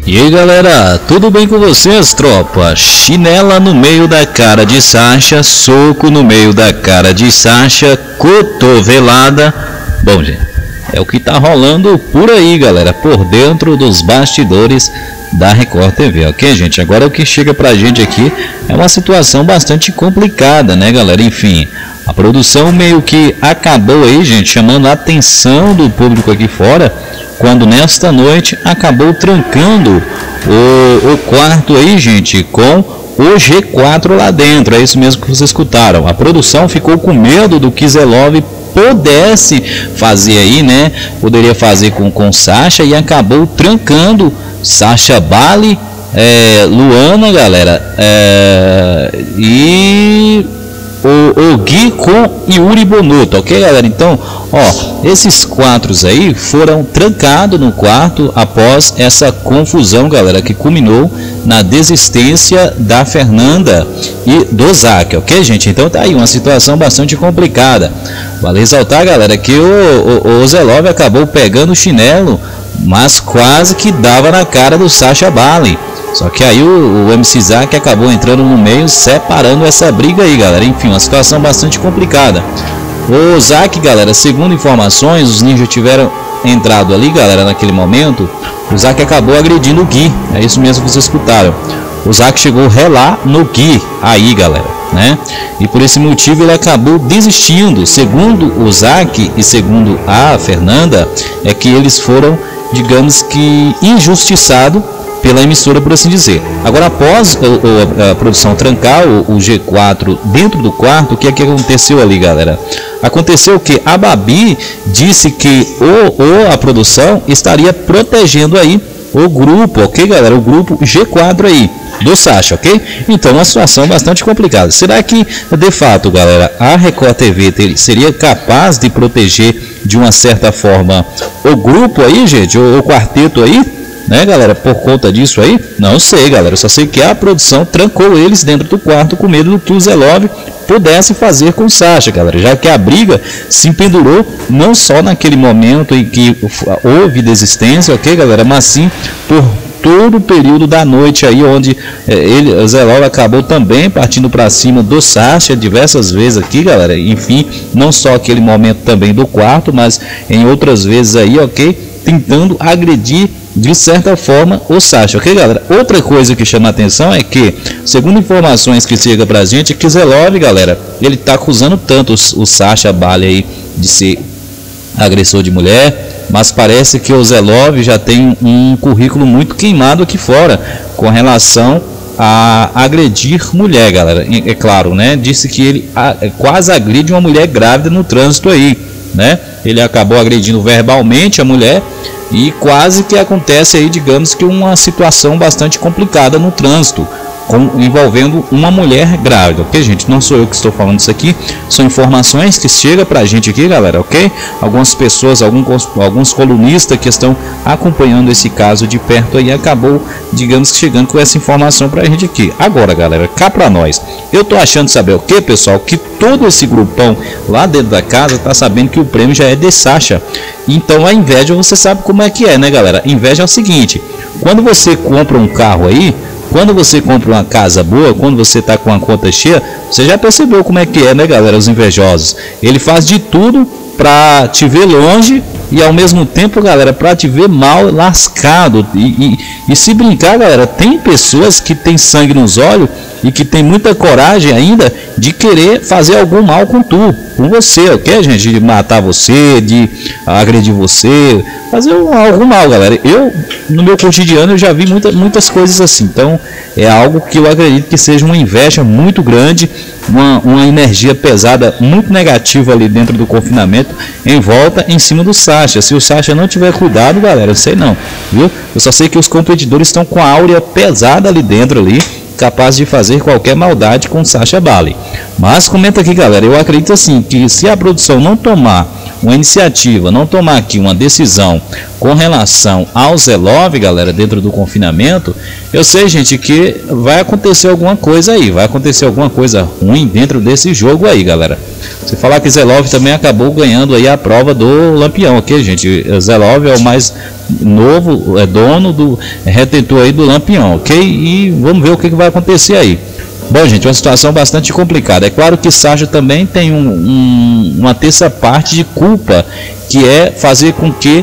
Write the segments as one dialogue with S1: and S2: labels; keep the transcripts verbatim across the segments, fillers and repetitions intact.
S1: E aí galera, tudo bem com vocês, tropa? Chinela no meio da cara de Sasha, soco no meio da cara de Sasha, cotovelada. Bom, gente, é o que tá rolando por aí, galera, por dentro dos bastidores da Record T V, ok, gente? Agora o que chega pra gente aqui é uma situação bastante complicada, né, galera? Enfim, a produção meio que acabou aí, gente, chamando a atenção do público aqui fora, quando nesta noite acabou trancando o, o quarto aí, gente, com o G quatro lá dentro. É isso mesmo que vocês escutaram. A produção ficou com medo do que Zelov pudesse fazer aí, né? Poderia fazer com, com Sasha, e acabou trancando Sasha Bali, é, Luana, galera, é, e o, o Gui com Yuri Bonuto, ok, galera? Então, ó, esses quatro aí foram trancados no quarto após essa confusão, galera, que culminou na desistência da Fernanda e do Zac, ok, gente? Então tá aí uma situação bastante complicada. Vale ressaltar, galera, que o, o, o Zelov acabou pegando o chinelo, mas quase que dava na cara do Sasha Bali. Só que aí o, o M C Zac acabou entrando no meio, separando essa briga aí, galera. Enfim, uma situação bastante complicada. O Zac, galera, segundo informações, os ninjas tiveram entrado ali, galera, naquele momento. O Zac acabou agredindo o Gui. É isso mesmo que vocês escutaram. O Zac chegou a relar no Gui aí, galera, né? E por esse motivo ele acabou desistindo. Segundo o Zac e segundo a Fernanda, é que eles foram, digamos que, injustiçados pela emissora, por assim dizer. Agora, após a, a, a produção trancar o, o G quatro dentro do quarto, o que é que aconteceu ali, galera? Aconteceu que a Babi disse que o, o, a produção estaria protegendo aí o grupo, ok, galera? O grupo G quatro aí, do Sasha, ok? Então, uma situação bastante complicada. Será que, de fato, galera, a Record T V ter, seria capaz de proteger, de uma certa forma, o grupo aí, gente? O, o quarteto aí? Né, galera, por conta disso aí? Não sei, galera, eu só sei que a produção trancou eles dentro do quarto com medo do que o Zelov pudesse fazer com o Sasha, galera, já que a briga se pendurou não só naquele momento em que houve desistência, ok, galera, mas sim por todo o período da noite aí, onde é, ele, o Zelov acabou também partindo para cima do Sasha diversas vezes aqui, galera. Enfim, não só aquele momento também do quarto, mas em outras vezes aí, ok, tentando agredir de certa forma o Sasha, ok, galera? Outra coisa que chama a atenção é que, segundo informações que chega pra gente, é que Zelov, galera, ele tá acusando tanto o, o Sasha Bali aí de ser agressor de mulher, mas parece que o Zelov já tem um currículo muito queimado aqui fora com relação a agredir mulher, galera. É claro, né? Disse que ele a, quase agride uma mulher grávida no trânsito aí, né? Ele acabou agredindo verbalmente a mulher e quase que acontece aí, digamos que uma situação bastante complicada no trânsito, com, envolvendo uma mulher grávida, ok, gente? Não sou eu que estou falando isso aqui, são informações que chegam pra gente aqui, galera, ok? Algumas pessoas, alguns, alguns colunistas que estão acompanhando esse caso de perto aí, acabou, digamos que chegando com essa informação pra gente aqui. Agora, galera, cá pra nós, eu tô achando, saber o que, pessoal? Que todo esse grupão lá dentro da casa tá sabendo que o prêmio já é de Sasha. Então a inveja, você sabe como é que é, né, galera? Inveja é o seguinte: quando você compra um carro aí, quando você compra uma casa boa, quando você tá com a conta cheia, você já percebeu como é que é, né, galera? Os invejosos, ele faz de tudo pra te ver longe e ao mesmo tempo, galera, pra te ver mal, lascado. E, e, e se brincar, galera, tem pessoas que tem sangue nos olhos e que tem muita coragem ainda de querer fazer algum mal com tu, com você, ok, gente? De matar você, de agredir você, fazer algum mal, galera. Eu, no meu cotidiano, eu já vi muita, muitas coisas assim. Então, é algo que eu acredito que seja uma inveja muito grande, uma, uma energia pesada, muito negativa ali dentro do confinamento, em volta, em cima do Sasha. Se o Sasha não tiver cuidado, galera, eu sei não, viu? Eu só sei que os competidores estão com a áurea pesada ali dentro ali, capaz de fazer qualquer maldade com Sasha Bali. Mas comenta aqui, galera, eu acredito assim, que se a produção não tomar uma iniciativa, não tomar aqui uma decisão com relação ao Zelov, galera, dentro do confinamento, eu sei, gente, que vai acontecer alguma coisa aí, vai acontecer alguma coisa ruim dentro desse jogo aí, galera. Se falar que Zelov também acabou ganhando aí a prova do Lampião, ok, gente? Zelov é o mais novo, é dono do é retentor aí do Lampião, ok? E vamos ver o que, que vai acontecer aí. Bom, gente, uma situação bastante complicada. É claro que Sasha também tem um, um, uma terça parte de culpa, que é fazer com que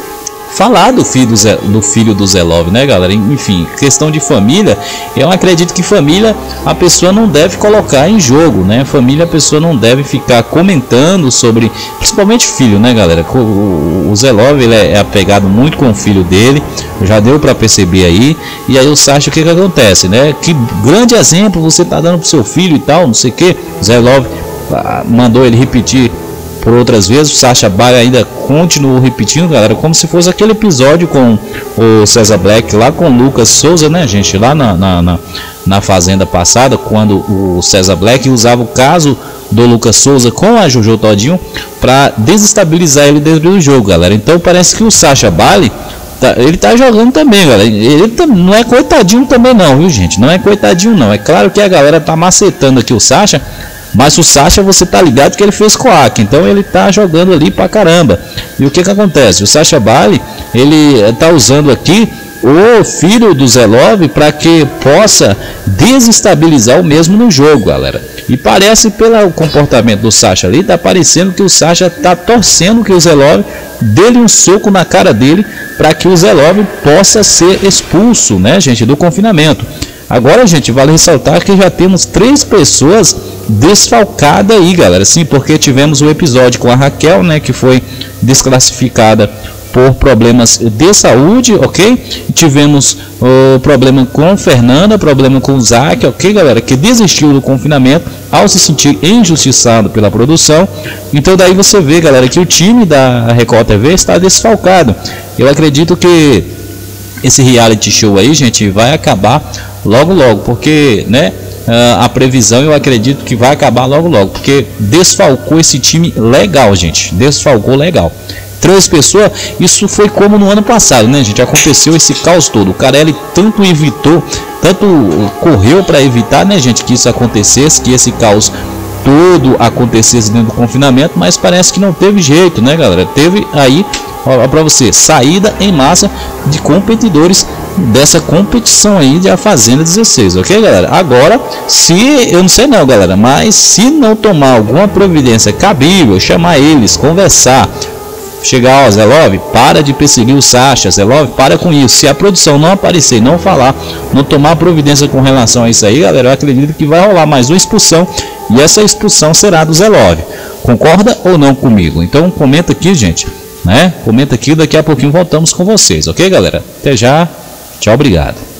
S1: falar do filho do, Zé, do filho do Zelov, né, galera? Enfim, questão de família, eu acredito que família a pessoa não deve colocar em jogo, né? Família a pessoa não deve ficar comentando sobre, principalmente filho, né, galera? O, o Zelov, ele é apegado muito com o filho dele, já deu para perceber aí. E aí o Sasha, o que que acontece, né? Que grande exemplo você tá dando pro seu filho e tal, não sei o que. Zelov mandou ele repetir por outras vezes, o Sasha Bale ainda continuou repetindo, galera, como se fosse aquele episódio com o César Black lá com o Lucas Souza, né, gente, lá na, na, na, na fazenda passada, quando o César Black usava o caso do Lucas Souza com a Jojo Todinho para desestabilizar ele dentro do jogo, galera. Então parece que o Sasha Bale tá, ele tá jogando também, galera. Ele tá, não é coitadinho também não, viu, gente? Não é coitadinho não. É claro que a galera tá macetando aqui o Sasha, mas o Sasha, você tá ligado que ele fez coac, então ele tá jogando ali pra caramba. E o que que acontece? O Sasha Bale, ele tá usando aqui o filho do Zelov para que possa desestabilizar o mesmo no jogo, galera. E parece, pelo comportamento do Sasha ali, tá parecendo que o Sasha tá torcendo que o Zelov dê um soco na cara dele para que o Zelov possa ser expulso, né, gente, do confinamento. Agora, gente, vale ressaltar que já temos três pessoas desfalcadas aí, galera. Sim, porque tivemos o episódio com a Raquel, né, que foi desclassificada por problemas de saúde, ok? Tivemos o problema com Fernanda, problema com Zac, ok, galera, que desistiu do confinamento ao se sentir injustiçado pela produção. Então daí você vê, galera, que o time da Record T V está desfalcado. Eu acredito que esse reality show aí, gente, vai acabar logo logo, porque, né, a previsão eu acredito que vai acabar logo logo, porque desfalcou esse time legal, gente, desfalcou legal. Três pessoas, isso foi como no ano passado, né, gente? Aconteceu esse caos todo. O Carelli tanto evitou, tanto correu para evitar, né, gente, que isso acontecesse, que esse caos todo acontecesse dentro do confinamento, mas parece que não teve jeito, né, galera? Teve aí, ó, para você, saída em massa de competidores dessa competição aí de A Fazenda dezesseis, ok, galera? Agora, se, eu não sei não, galera, mas se não tomar alguma providência cabível, chamar eles, conversar, chegar, ó, Zelov, para de perseguir o Sasha, Zelov, para com isso. Se a produção não aparecer, não falar, não tomar providência com relação a isso aí, galera, eu acredito que vai rolar mais uma expulsão, e essa expulsão será do Zelov. Concorda ou não comigo? Então comenta aqui, gente, né? Comenta aqui, daqui a pouquinho voltamos com vocês, ok, galera? Até já, tchau, obrigado.